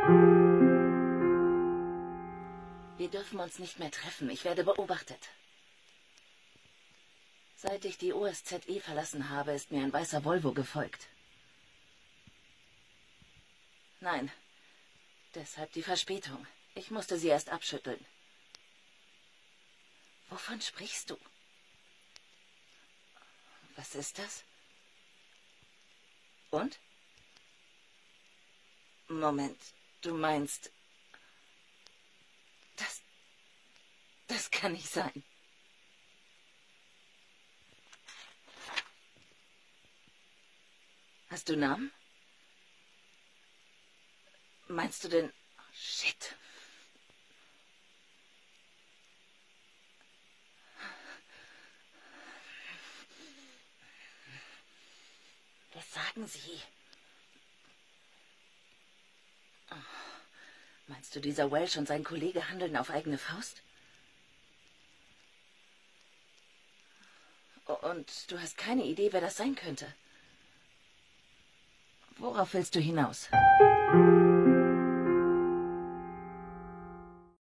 Wir dürfen uns nicht mehr treffen. Ich werde beobachtet. Seit ich die OSZE verlassen habe, ist mir ein weißer Volvo gefolgt. Nein, deshalb die Verspätung. Ich musste sie erst abschütteln. Wovon sprichst du? Was ist das? Und? Moment, du meinst... Das kann nicht sein. Hast du Namen? Meinst du denn... Oh, shit. Was sagen Sie? Oh. Meinst du, dieser Welsh und sein Kollege handeln auf eigene Faust? Und du hast keine Idee, wer das sein könnte? Worauf willst du hinaus?